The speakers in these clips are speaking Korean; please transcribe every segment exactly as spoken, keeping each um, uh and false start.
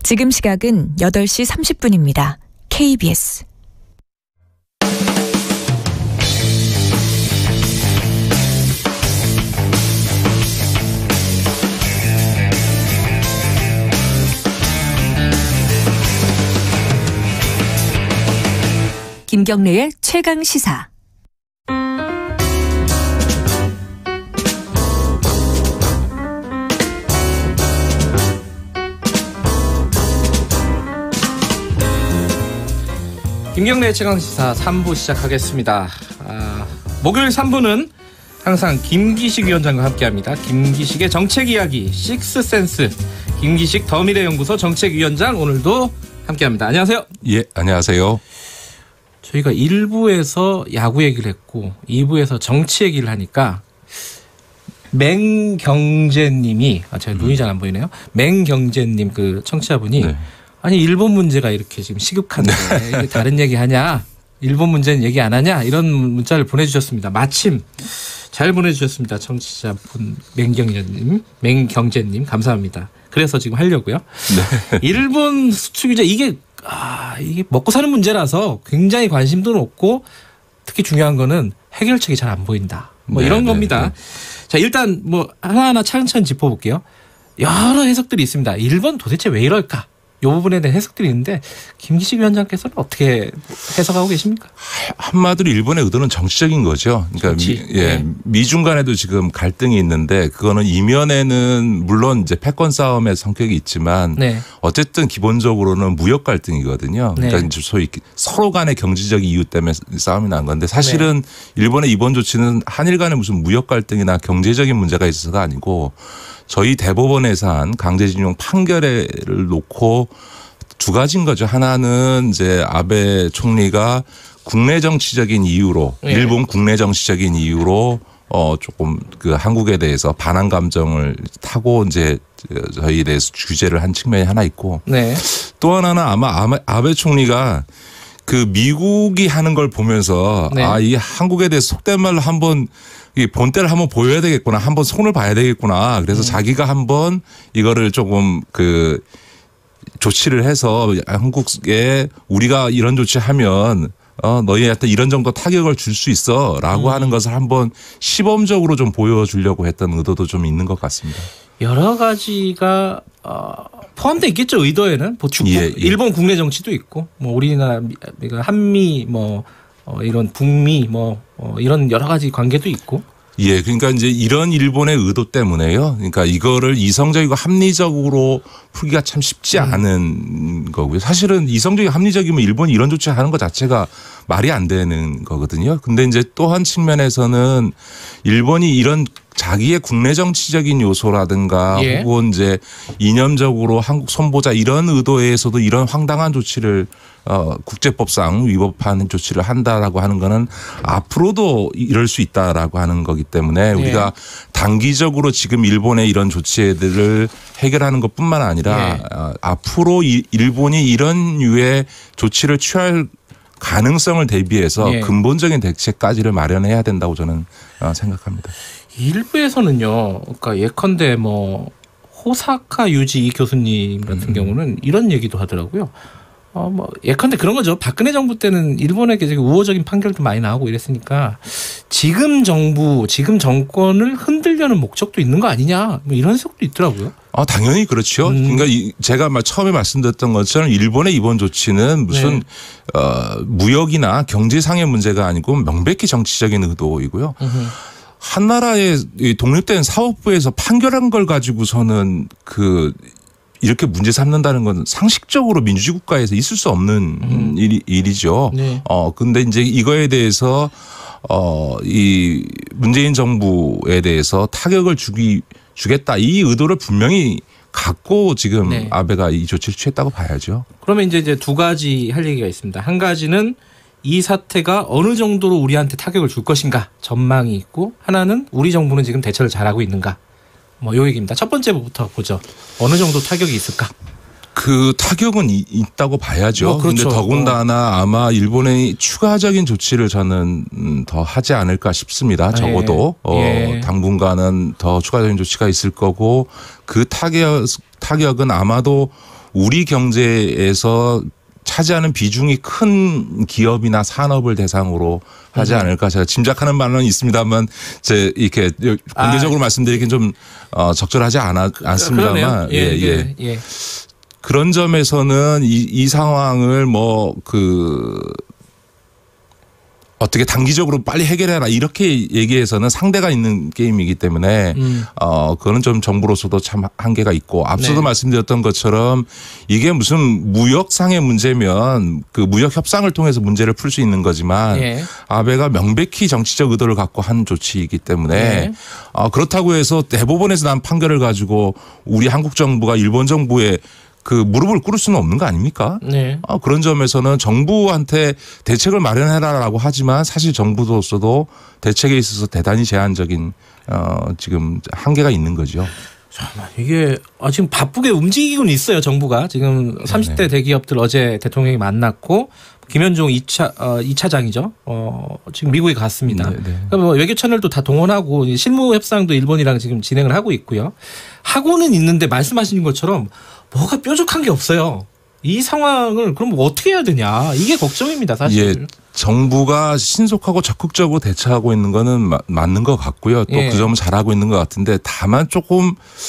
지금 시각은 여덟 시 삼십 분입니다. 케이비에스 김경래의 최강 시사. 김경래의 최강시사 삼 부 시작하겠습니다. 아, 목요일 삼 부는 항상 김기식 위원장과 함께합니다. 김기식의 정책이야기 식스센스, 김기식 더미래연구소 정책위원장 오늘도 함께합니다. 안녕하세요. 예, 안녕하세요. 저희가 일 부에서 야구 얘기를 했고 이 부에서 정치 얘기를 하니까 맹경제님이, 아, 제가 눈이 잘 안 보이네요. 맹경제님 그 청취자분이 네. 아니 일본 문제가 이렇게 지금 시급한데 이게 다른 얘기 하냐? 일본 문제는 얘기 안 하냐? 이런 문자를 보내주셨습니다. 마침 잘 보내주셨습니다. 청취자분 맹경제님, 맹경제님 감사합니다. 그래서 지금 하려고요. 네. 일본 수출 규제 이게 아 이게 먹고 사는 문제라서 굉장히 관심도 높고 특히 중요한 거는 해결책이 잘 안 보인다. 뭐 네, 이런 네, 겁니다. 네. 자 일단 뭐 하나하나 차근차근 짚어볼게요. 여러 해석들이 있습니다. 일본 도대체 왜 이럴까? 이 부분에 대한 해석들이 있는데 김기식 위원장께서는 어떻게 해석하고 계십니까? 한마디로 일본의 의도는 정치적인 거죠. 그러니까 미, 예, 네. 미중 간에도 지금 갈등이 있는데 그거는 이면에는 물론 이제 패권 싸움의 성격이 있지만 네. 어쨌든 기본적으로는 무역 갈등이거든요. 그러니까 네. 소위 서로 간의 경제적 이유 때문에 싸움이 난 건데 사실은 네. 일본의 이번 조치는 한일 간의 무슨 무역 갈등이나 경제적인 문제가 있어서가 아니고 저희 대법원에서 한 강제징용 판결을 놓고 두 가지인 거죠. 하나는 이제 아베 총리가 국내 정치적인 이유로 네. 일본 국내 정치적인 이유로 어 조금 그 한국에 대해서 반한 감정을 타고 이제 저희에 대해서 규제를 한 측면이 하나 있고 네. 또 하나는 아마 아베 총리가 그 미국이 하는 걸 보면서 네. 아, 이 한국에 대해서 속된 말로 한번 이 본때를 한번 보여야 되겠구나. 한번 손을 봐야 되겠구나. 그래서 음. 자기가 한번 이거를 조금 그 조치를 해서 한국에 우리가 이런 조치하면 어, 너희한테 이런 정도 타격을 줄 수 있어 라고 음. 하는 것을 한번 시범적으로 좀 보여주려고 했던 의도도 좀 있는 것 같습니다. 여러 가지가 어, 포함되어 있겠죠. 의도에는. 축구, 예, 예. 일본 국내 정치도 있고 뭐 우리나라 한미 뭐 어, 이런 북미 뭐 어, 이런 여러 가지 관계도 있고. 예, 그러니까 이제 이런 일본의 의도 때문에요. 그러니까 이거를 이성적이고 합리적으로 풀기가 참 쉽지 않은 음. 거고요. 사실은 이성적이고 합리적이면 일본이 이런 조치하는 것 자체가 말이 안 되는 거거든요. 근데 이제 또 한 측면에서는 일본이 이런 자기의 국내 정치적인 요소라든가 예. 혹은 이제 이념적으로 한국 손보자 이런 의도에서도 이런 황당한 조치를 어, 국제법상 위법하는 조치를 한다라고 하는 거는 앞으로도 이럴 수 있다라고 하는 거기 때문에 우리가 예. 단기적으로 지금 일본의 이런 조치들을 해결하는 것뿐만 아니라 예. 어, 앞으로 이, 일본이 이런 유의 조치를 취할 가능성을 대비해서 예. 근본적인 대책까지를 마련해야 된다고 저는 어, 생각합니다. 일부에서는요. 그러니까 예컨대 뭐 호사카 유지 교수님 같은 음. 경우는 이런 얘기도 하더라고요. 어, 뭐 예컨대 그런 거죠. 박근혜 정부 때는 일본에게 되게 우호적인 판결도 많이 나오고 이랬으니까 지금 정부, 지금 정권을 흔들려는 목적도 있는 거 아니냐. 뭐 이런 해석도 있더라고요. 아, 당연히 그렇죠. 음. 그러니까 이 제가 처음에 말씀드렸던 것처럼 일본의 이번 조치는 무슨 네. 어, 무역이나 경제상의 문제가 아니고 명백히 정치적인 의도이고요. 으흠. 한 나라의 독립된 사법부에서 판결한 걸 가지고서는 그 이렇게 문제 삼는다는 건 상식적으로 민주주의 국가에서 있을 수 없는 음. 일, 일이죠. 네. 어, 근데 이제 이거에 대해서 어, 이 문재인 정부에 대해서 타격을 주기, 주겠다 이 의도를 분명히 갖고 지금 네. 아베가 이 조치를 취했다고 봐야죠. 그러면 이제, 이제 두 가지 할 얘기가 있습니다. 한 가지는 이 사태가 어느 정도로 우리한테 타격을 줄 것인가 전망이 있고 하나는 우리 정부는 지금 대처를 잘하고 있는가 뭐 요 얘기입니다. 첫 번째부터 보죠. 어느 정도 타격이 있을까? 그 타격은 이, 있다고 봐야죠. 어, 그렇죠. 그런데 더군다나 아마 일본의 추가적인 조치를 저는 더 하지 않을까 싶습니다. 적어도 예. 어, 당분간은 더 추가적인 조치가 있을 거고 그 타격 타격은 아마도 우리 경제에서 차지하는 비중이 큰 기업이나 산업을 대상으로 하지 않을까 제가 짐작하는 바는 있습니다만 제 이렇게 공개적으로 아, 말씀드리긴 좀 어, 적절하지 않아, 않습니다만 예, 예, 예, 예. 그런 점에서는 이, 이 상황을 뭐 그 어떻게 단기적으로 빨리 해결해라 이렇게 얘기해서는 상대가 있는 게임이기 때문에 음. 어 그거는 좀 정부로서도 참 한계가 있고 앞서도 네. 말씀드렸던 것처럼 이게 무슨 무역상의 문제면 그 무역 협상을 통해서 문제를 풀 수 있는 거지만 네. 아베가 명백히 정치적 의도를 갖고 한 조치이기 때문에 네. 어 그렇다고 해서 대법원에서 난 판결을 가지고 우리 한국 정부가 일본 정부에 그 무릎을 꿇을 수는 없는 거 아닙니까? 네. 어, 그런 점에서는 정부한테 대책을 마련해라라고 하지만 사실 정부로서도 대책에 있어서 대단히 제한적인 어, 지금 한계가 있는 거죠. 잠깐만 이게 아, 지금 바쁘게 움직이고는 있어요. 정부가 지금 삼십 대 대기업들 어제 대통령이 만났고 김현종 이 차 어, 이 차장이죠. 어, 지금 미국에 갔습니다. 그러니까 뭐 외교 채널도 다 동원하고 실무 협상도 일본이랑 지금 진행을 하고 있고요. 하고는 있는데 말씀하신 것처럼 뭐가 뾰족한 게 없어요. 이 상황을 그럼 어떻게 해야 되냐. 이게 걱정입니다. 사실. 예, 정부가 신속하고 적극적으로 대처하고 있는 거는 마, 맞는 것 같고요. 또 그 예. 점은 잘하고 있는 것 같은데 다만 조금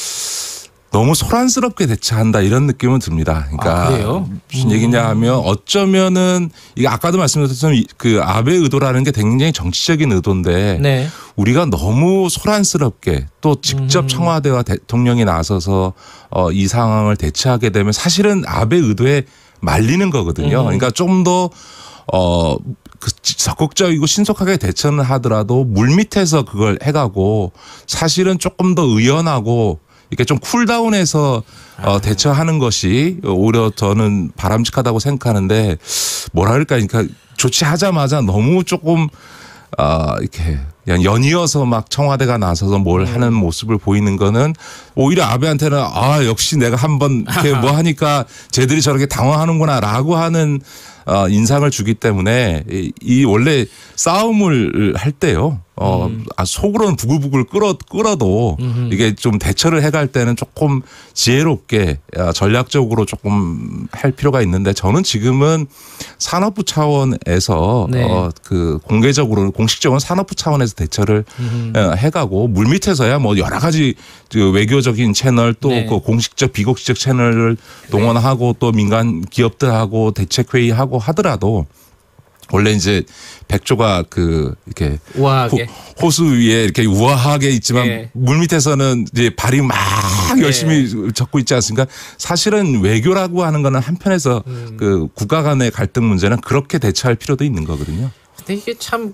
너무 소란스럽게 대처한다 이런 느낌은 듭니다. 그러니까 아, 그래요? 무슨 얘기냐 하면 어쩌면은 이게 아까도 말씀드렸던 그 아베 의도라는 게 굉장히 정치적인 의도인데 네. 우리가 너무 소란스럽게 또 직접 청와대와 대통령이 나서서 어, 이 상황을 대처하게 되면 사실은 아베 의도에 말리는 거거든요. 그러니까 좀 더 어, 그 적극적이고 신속하게 대처는 하더라도 물밑에서 그걸 해가고 사실은 조금 더 의연하고 이렇게 좀 쿨다운해서 어, 대처하는 것이 오히려 저는 바람직하다고 생각하는데 뭐라 그럴까 그러니까 조치하자마자 너무 조금 어, 이렇게 그냥 연이어서 막 청와대가 나서서 뭘 음. 하는 모습을 보이는 거는 오히려 아베한테는 아 역시 내가 한번 이렇게 뭐 하니까 쟤들이 저렇게 당황하는구나라고 하는 어, 인상을 주기 때문에 이, 이 원래 싸움을 할 때요. 어, 음. 아, 속으로는 부글부글 끓어, 끓어도 음흠. 이게 좀 대처를 해갈 때는 조금 지혜롭게 전략적으로 조금 할 필요가 있는데 저는 지금은 산업부 차원에서 네. 어, 그 공개적으로 공식적으로 산업부 차원에서 대처를 음흠. 해가고 물밑에서야 뭐 여러 가지 그 외교적인 채널 또 네. 그 공식적 비공식적 채널을 동원하고 네. 또 민간 기업들하고 대책회의하고 하더라도 원래 이제 백조가 그 이렇게 우아하게. 호, 호수 위에 이렇게 우아하게 있지만 네. 물 밑에서는 이제 발이 막 네. 열심히 젓고 있지 않습니까? 사실은 외교라고 하는 거는 한편에서 음. 그 국가 간의 갈등 문제는 그렇게 대처할 필요도 있는 거거든요. 근데 이게 참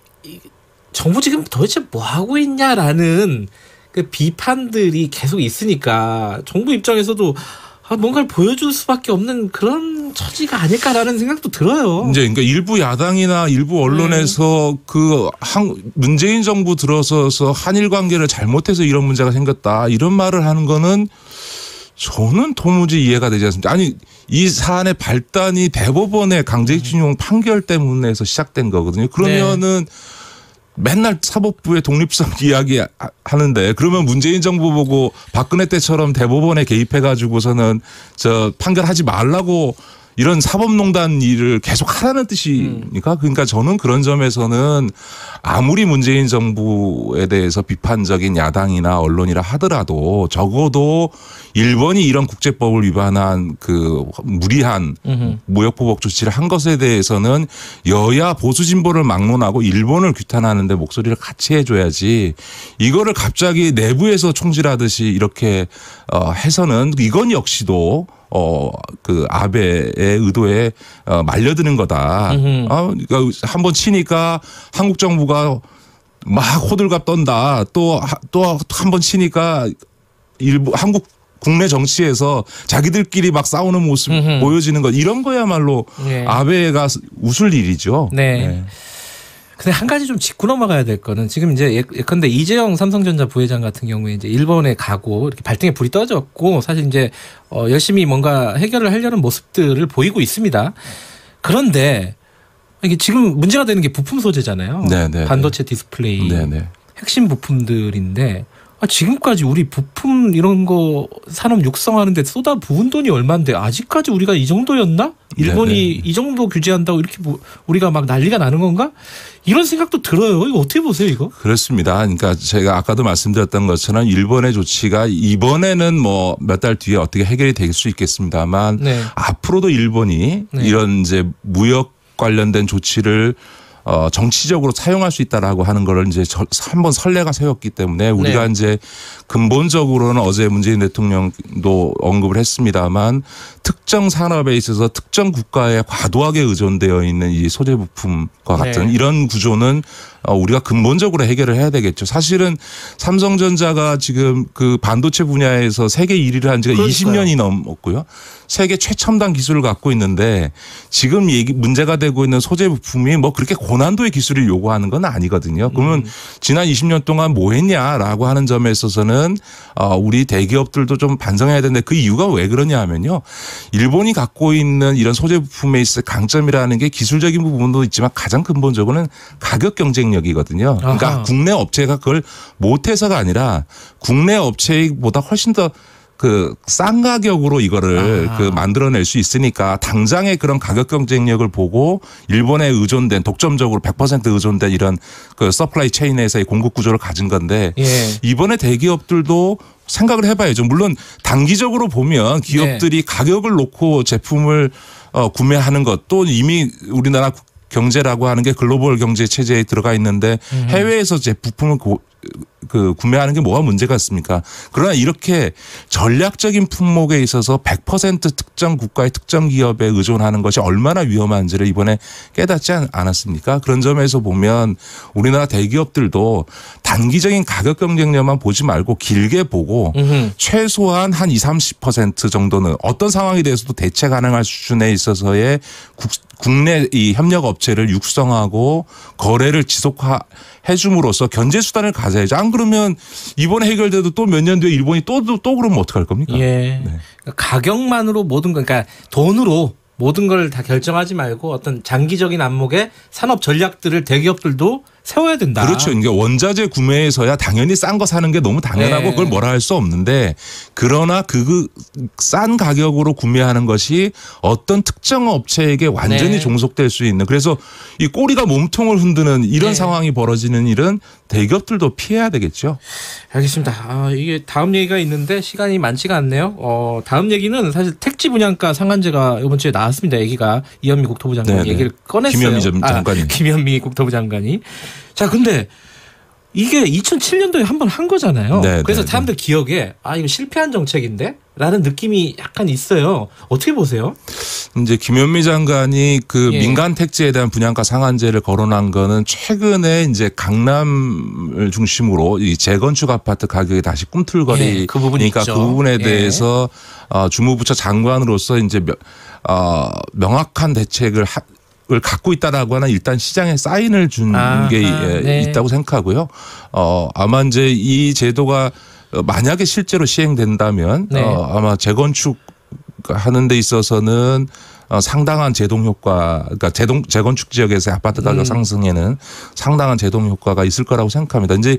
정부 지금 도대체 뭐 하고 있냐라는 그 비판들이 계속 있으니까 정부 입장에서도 뭔가를 보여줄 수밖에 없는 그런 처지가 아닐까라는 생각도 들어요. 이제 그러니까 일부 야당이나 일부 언론에서 네. 그 한 문재인 정부 들어서서 한일 관계를 잘못해서 이런 문제가 생겼다 이런 말을 하는 거는 저는 도무지 이해가 되지 않습니다. 아니 이 사안의 발단이 대법원의 강제징용 판결 때문에서 시작된 거거든요. 그러면은. 네. 맨날 사법부의 독립성 이야기 하는데 그러면 문재인 정부 보고 박근혜 때처럼 대법원에 개입해 가지고서는 저 판결하지 말라고 이런 사법농단 일을 계속 하라는 뜻이니까 그러니까 저는 그런 점에서는 아무리 문재인 정부에 대해서 비판적인 야당이나 언론이라 하더라도 적어도 일본이 이런 국제법을 위반한 그 무리한 으흠. 무역보복 조치를 한 것에 대해서는 여야 보수 진보를 막론하고 일본을 규탄하는데 목소리를 같이 해줘야지 이거를 갑자기 내부에서 총질하듯이 이렇게 어 해서는 이건 역시도 어, 그 아베의 의도에 어, 말려드는 거다. 어, 그러니까 한번 치니까 한국 정부가 막 호들갑 떤다. 또, 또 한 번 치니까 일부 한국 국내 정치에서 자기들끼리 막 싸우는 모습 음흠. 보여지는 것 이런 거야말로 네. 아베가 웃을 일이죠. 네. 네. 근데 한 가지 좀 짚고 넘어가야 될 거는 지금 이제 예컨대 이재용 삼성전자 부회장 같은 경우에 이제 일본에 가고 이렇게 발등에 불이 떠졌고 사실 이제 어 열심히 뭔가 해결을 하려는 모습들을 보이고 있습니다. 그런데 이게 지금 문제가 되는 게 부품 소재잖아요. 네네. 반도체 디스플레이 네네. 핵심 부품들인데 아, 지금까지 우리 부품 이런 거 산업 육성하는데 쏟아 부은 돈이 얼마인데 아직까지 우리가 이 정도였나? 일본이 네네. 이 정도 규제한다고 이렇게 뭐 우리가 막 난리가 나는 건가? 이런 생각도 들어요. 이거 어떻게 보세요, 이거? 그렇습니다. 그러니까 제가 아까도 말씀드렸던 것처럼 일본의 조치가 이번에는 뭐 몇 달 뒤에 어떻게 해결이 될 수 있겠습니다만 네. 앞으로도 일본이 네. 이런 이제 무역 관련된 조치를 어, 정치적으로 사용할 수 있다라고 하는 거를 이제 한번 선례가 세웠기 때문에 우리가 네. 이제 근본적으로는 어제 문재인 대통령도 언급을 했습니다만 특정 산업에 있어서 특정 국가에 과도하게 의존되어 있는 이 소재 부품과 같은 네. 이런 구조는 우리가 근본적으로 해결을 해야 되겠죠. 사실은 삼성전자가 지금 그 반도체 분야에서 세계 일 위를 한 지가 그러니까요. 이십 년이 넘었고요. 세계 최첨단 기술을 갖고 있는데 지금 얘기 문제가 되고 있는 소재 부품이 뭐 그렇게 고난도의 기술을 요구하는 건 아니거든요. 그러면 음. 지난 이십 년 동안 뭐 했냐라고 하는 점에 있어서는 우리 대기업들도 좀 반성해야 되는데 그 이유가 왜 그러냐 하면요. 일본이 갖고 있는 이런 소재 부품에 있어 강점이라는 게 기술적인 부분도 있지만 가장 근본적으로는 가격 경쟁력이거든요. 그러니까 아하. 국내 업체가 그걸 못해서가 아니라 국내 업체보다 훨씬 더 그 싼 가격으로 이거를 아. 그 만들어낼 수 있으니까 당장의 그런 가격 경쟁력을 보고 일본에 의존된 독점적으로 백 퍼센트 의존된 이런 그 서플라이 체인에서의 공급 구조를 가진 건데 예. 이번에 대기업들도 생각을 해봐야죠. 물론 단기적으로 보면 기업들이 네. 가격을 놓고 제품을 어, 구매하는 것도 이미 우리나라 경제라고 하는 게 글로벌 경제 체제에 들어가 있는데 음. 해외에서 제 부품을 고, 그 구매하는 게 뭐가 문제가 있습니까? 그러나 이렇게 전략적인 품목에 있어서 백 퍼센트 특정 국가의 특정 기업에 의존하는 것이 얼마나 위험한지를 이번에 깨닫지 않았습니까? 그런 점에서 보면 우리나라 대기업들도 단기적인 가격 경쟁력만 보지 말고 길게 보고 음흠. 최소한 한 이십, 삼십 퍼센트 정도는 어떤 상황에 대해서도 대체 가능할 수준에 있어서의 국, 국내 이 협력 업체를 육성하고 거래를 지속해 줌으로써 견제 수단을 가져야죠. 안 그러면 이번에 해결돼도 또 몇 년 뒤에 일본이 또, 또, 또 그러면 어떡할 겁니까? 예. 네. 가격만으로 모든 거, 그러니까 돈으로 모든 걸 다 결정하지 말고 어떤 장기적인 안목의 산업 전략들을 대기업들도 세워야 된다. 그렇죠. 그러니까 원자재 구매에서야 당연히 싼 거 사는 게 너무 당연하고 네. 그걸 뭐라 할 수 없는데 그러나 그 싼 가격으로 구매하는 것이 어떤 특정 업체에게 완전히 네. 종속될 수 있는 그래서 이 꼬리가 몸통을 흔드는 이런 네. 상황이 벌어지는 일은 대기업들도 피해야 되겠죠. 알겠습니다. 아, 이게 다음 얘기가 있는데 시간이 많지가 않네요. 어, 다음 얘기는 사실 택지 분양가 상한제가 이번 주에 나왔습니다. 얘기가 이현미 국토부 장관이 네네. 얘기를 꺼냈어요. 김현미 장관이. 아, 김현미 국토부 장관이. 자, 근데 이게 이천칠 년도에 한 번 한 거잖아요. 네, 그래서 네, 사람들 네. 기억에 아 이거 실패한 정책인데? 라는 느낌이 약간 있어요. 어떻게 보세요? 이제 김현미 장관이 그 예. 민간 택지에 대한 분양가 상한제를 거론한 거는 최근에 이제 강남을 중심으로 이 재건축 아파트 가격이 다시 꿈틀거리 예, 그 부분이 그러니까 있죠. 그 부분에 대해서 예. 어, 주무부처 장관으로서 이제 명, 어, 명확한 대책을 하, 을 갖고 있다라고 하는 일단 시장에 사인을 준 게 아, 네. 있다고 생각하고요. 어, 아마 이제 이 제도가 만약에 실제로 시행된다면 네. 어, 아마 재건축 하는 데 있어서는 어, 상당한 제동 효과, 그러니까 재동, 재건축 지역에서의 아파트 가격 음. 상승에는 상당한 제동 효과가 있을 거라고 생각합니다. 이제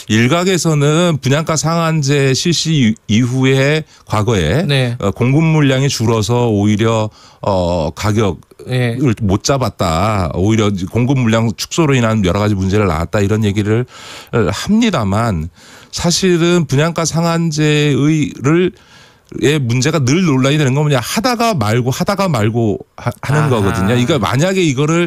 일각에서는 분양가 상한제 실시 이후에 과거에 네. 어, 공급 물량이 줄어서 오히려 어, 가격을 네. 못 잡았다. 오히려 공급 물량 축소로 인한 여러 가지 문제를 낳았다. 이런 얘기를 합니다만 사실은 분양가 상한제의를 의 문제가 늘 논란이 되는 건 뭐냐 하다가 말고 하다가 말고 하, 하는 아하. 거거든요. 그러니까 만약에 이거를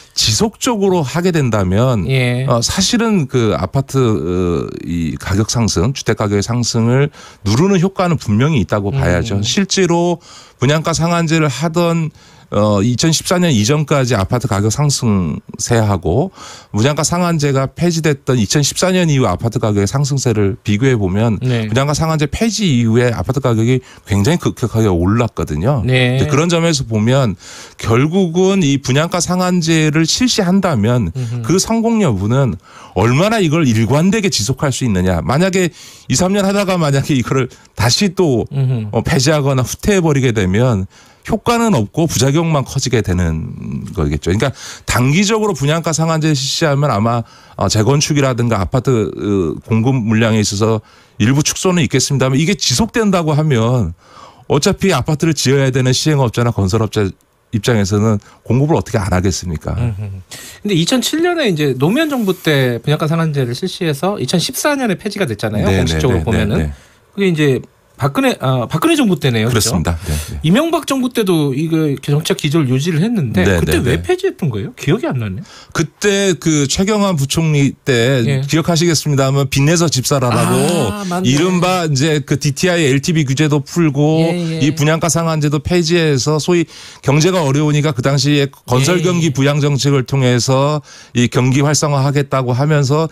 지속적으로 하게 된다면 예. 어, 사실은 그 아파트 어, 이 가격 상승, 주택 가격의 상승을 누르는 효과는 분명히 있다고 봐야죠. 음. 실제로 분양가 상한제를 하던 어, 이천십사 년 이전까지 아파트 가격 상승세하고 분양가 상한제가 폐지됐던 이천십사 년 이후 아파트 가격의 상승세를 비교해 보면 네. 분양가 상한제 폐지 이후에 아파트 가격이 굉장히 급격하게 올랐거든요. 네. 그런 점에서 보면 결국은 이 분양가 상한제를 실시한다면 음흠. 그 성공 여부는 얼마나 이걸 일관되게 지속할 수 있느냐. 만약에 이, 삼 년 하다가 만약에 이거를 다시 또 음흠. 폐지하거나 후퇴해버리게 되면 효과는 없고 부작용만 커지게 되는 거겠죠. 그러니까 단기적으로 분양가 상한제 실시하면 아마 재건축이라든가 아파트 공급 물량에 있어서 일부 축소는 있겠습니다만 이게 지속된다고 하면 어차피 아파트를 지어야 되는 시행업자나 건설업자 입장에서는 공급을 어떻게 안 하겠습니까? 근데 이천칠 년에 이제 노무현 정부 때 분양가 상한제를 실시해서 이천십사 년에 폐지가 됐잖아요. 네네, 공식적으로 네네, 보면은 네네. 그게 이제 박근혜 아 박근혜 정부 때네요. 그렇습니다. 그렇죠? 네, 네. 이명박 정부 때도 이거 정책 기조를 유지를 했는데 네, 그때 네, 왜 네. 폐지했던 거예요? 기억이 안 나네. 그때 그 최경환 부총리 때 예. 기억하시겠습니다만 빚내서 집 사라라고 아, 이른바 이제 그 디티아이 엘티브이 규제도 풀고 예, 예. 이 분양가 상한제도 폐지해서 소위 경제가 어려우니까 그 당시에 건설 경기 부양 정책을 통해서 이 경기 활성화하겠다고 하면서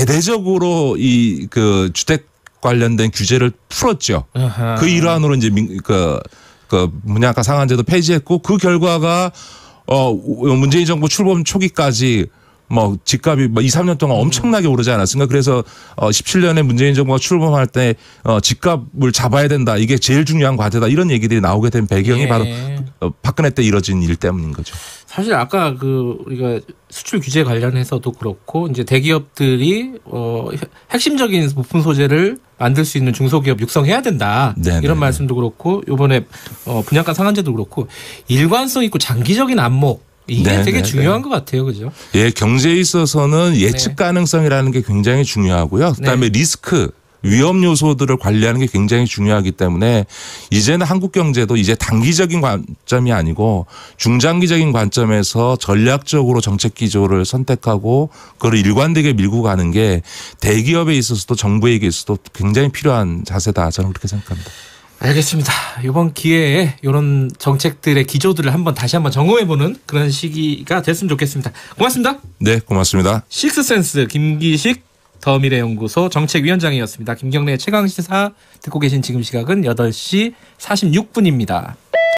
대대적으로 이 그 주택 관련된 규제를 풀었죠. 아하. 그 일환으로 이제 그, 그 분양가 상한제도 폐지했고 그 결과가 어 문재인 정부 출범 초기까지 뭐 집값이 뭐 이, 삼 년 동안 엄청나게 오르지 않았습니까? 그래서 어 십칠 년에 문재인 정부가 출범할 때 어 집값을 잡아야 된다. 이게 제일 중요한 과제다. 이런 얘기들이 나오게 된 배경이 예. 바로 어 박근혜 때 이뤄진 일 때문인 거죠. 사실 아까 그 우리가 수출 규제 관련해서도 그렇고 이제 대기업들이 어 핵심적인 부품 소재를 만들 수 있는 중소기업 육성해야 된다. 네네. 이런 말씀도 그렇고 이번에 어 분양가 상한제도 그렇고 일관성 있고 장기적인 안목 이게 네네. 되게 중요한 것 같아요. 그죠? 예, 경제에 있어서는 예측 가능성이라는 게 굉장히 중요하고요. 그다음에 네. 리스크 위험 요소들을 관리하는 게 굉장히 중요하기 때문에 이제는 한국 경제도 이제 단기적인 관점이 아니고 중장기적인 관점에서 전략적으로 정책 기조를 선택하고 그걸 일관되게 밀고 가는 게 대기업에 있어서도 정부에게 있어서도 굉장히 필요한 자세다. 저는 그렇게 생각합니다. 알겠습니다. 이번 기회에 이런 정책들의 기조들을 한번 다시 한번 점검해보는 그런 시기가 됐으면 좋겠습니다. 고맙습니다. 네, 고맙습니다. 식스센스 김기식 더미래연구소 정책위원장이었습니다. 김경래의 최강시사 듣고 계신 지금 시각은 여덟 시 사십육 분입니다.